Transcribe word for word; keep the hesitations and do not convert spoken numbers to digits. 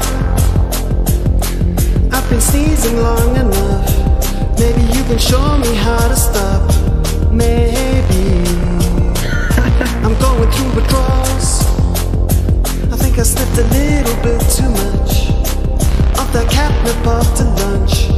I've been sneezing long enough. Maybe you can show me how to stop. Maybe I'm going through withdrawals. I think I slipped a little bit too much of that catnip after lunch.